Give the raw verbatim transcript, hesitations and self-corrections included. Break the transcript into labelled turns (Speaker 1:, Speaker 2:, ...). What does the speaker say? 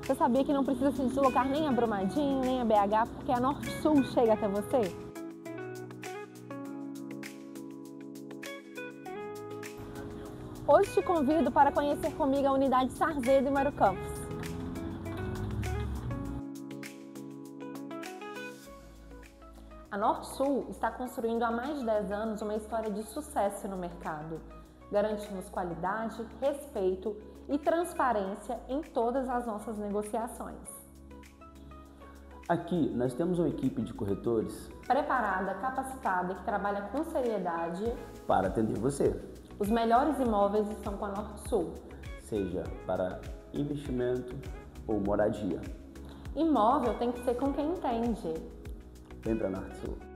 Speaker 1: Você sabia que não precisa se deslocar nem a Brumadinho, nem a B H, porque a Norte-Sul chega até você? Hoje te convido para conhecer comigo a unidade Sarzedo e Mário Campos. A Norte-Sul está construindo há mais de dez anos uma história de sucesso no mercado. Garantimos qualidade, respeito e transparência em todas as nossas negociações.
Speaker 2: Aqui nós temos uma equipe de corretores
Speaker 1: Preparada, capacitada e que trabalha com seriedade.
Speaker 2: para atender você,
Speaker 1: Os melhores imóveis estão com a Norte-Sul.
Speaker 2: seja para investimento ou moradia.
Speaker 1: Imóvel tem que ser com quem entende.
Speaker 2: Vem para a Norte-Sul.